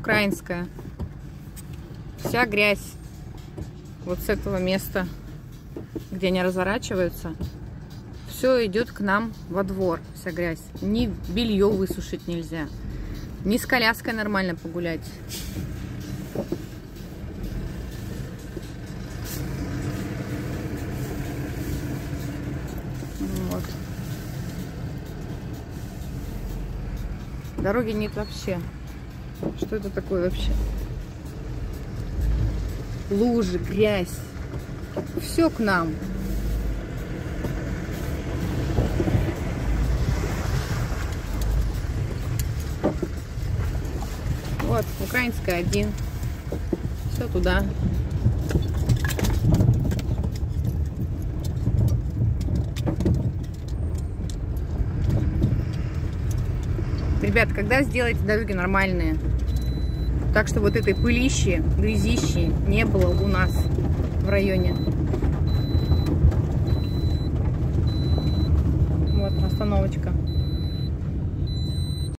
Украинская. Вся грязь вот с этого места, где они разворачиваются, все идет к нам во двор, вся грязь. Ни белье высушить нельзя, ни с коляской нормально погулять. Вот. Дороги нет вообще. Что это такое вообще? Лужи, грязь. Все к нам. Вот, Украинская 1. Все туда. Ребят, когда сделаете дороги нормальные, так что вот этой пылищи, грязищи не было у нас в районе. Вот остановочка.